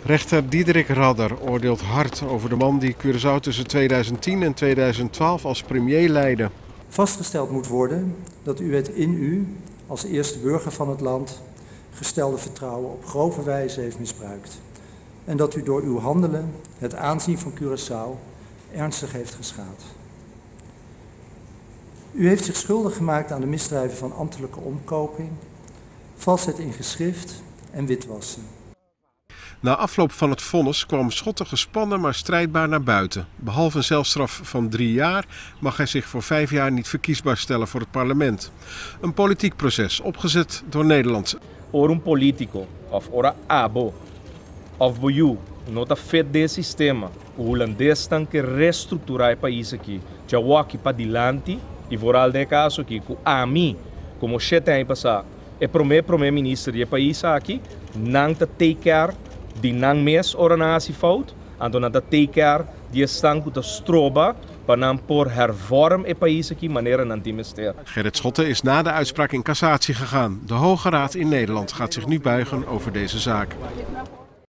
Rechter Diederik Radder oordeelt hard over de man die Curaçao tussen 2010 en 2012 als premier leidde. Vastgesteld moet worden dat u het in u, als eerste burger van het land, gestelde vertrouwen op grove wijze heeft misbruikt. En dat u door uw handelen het aanzien van Curaçao ernstig heeft geschaad. U heeft zich schuldig gemaakt aan de misdrijven van ambtelijke omkoping, valsheid in geschrift en witwassen. Na afloop van het vonnis kwam Schotten gespannen maar strijdbaar naar buiten. Behalve een celstraf van 3 jaar mag hij zich voor 5 jaar niet verkiesbaar stellen voor het parlement. Een politiek proces opgezet door Nederlandse. Or un politico, of ora abo, of boiu, nota fet de sistema, o holandês tem que reestruturar o país aqui. Já aqui para diante, e vooral de caso aqui, com a mim, como você tem passado, e primeiro-ministro do país aqui, não te take care die nang mes oranatie fout, en dan dat teker die stank te stroba, panam por hervorm e país aqui maneira nan timester. Gerrit Schotten is na de uitspraak in cassatie gegaan. De Hoge Raad in Nederland gaat zich nu buigen over deze zaak.